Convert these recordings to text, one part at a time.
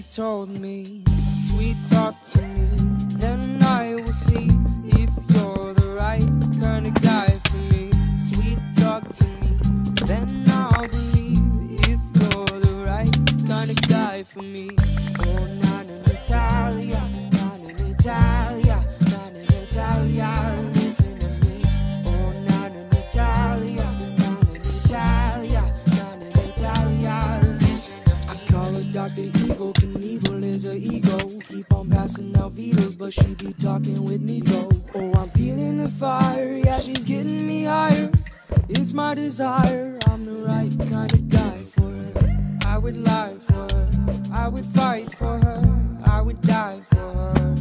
told me, sweet talk to me, then I will see if you're the right kind of guy for me. Sweet talk to me, then I'll believe if you're the right kind of guy for me. Oh, Nana Natalia, Nana Natalia, Nana Natalia, listen to me. Oh, Nana Natalia, Nana Natalia, Nana Natalia, listen to me. I call her Dr. Evil, Knievel is her ego. Keep on passing out vetoes, but she be talking with me though. Oh, I'm feeling the fire, yeah, she's getting me higher. It's my desire, I'm the right kind of guy for her. I would lie for her, I would fight for her, I would die for her.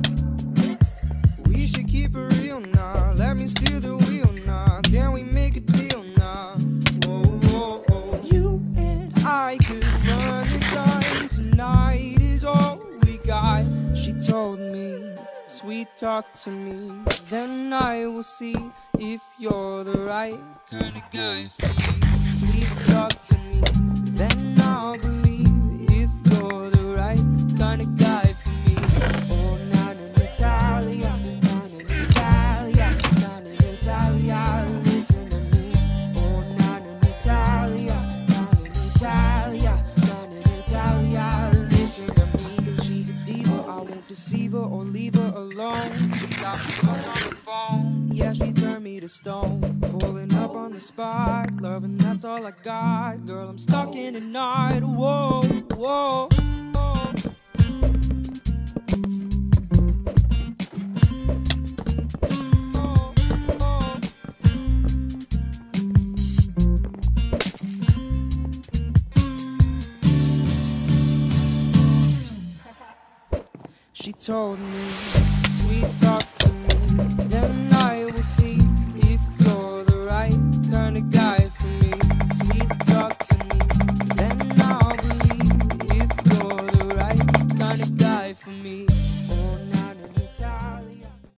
We should keep it real now, let me steer the wheel now. Can we make a deal now? Whoa, whoa, whoa. You and I could run the time, tonight is all we got. She told me, sweet talk to me, then I will see if you're the right kind of guy for me. Sweet talk to me, then I'll believe if you're the right kind of guy for me. Oh, Nana Natalia, Nana Natalia, Nana Natalia, listen to me. Oh, Nana Natalia, Nana Natalia, Nana Natalia, listen to me. Cause she's a diva, I won't deceive her or leave her alone. She got me hooked on the phone, yeah, she turned me to stone. Pulling up on the spot, loving that's all I got. Girl, I'm stuck in a night, whoa, whoa, whoa. She told me, sweet talk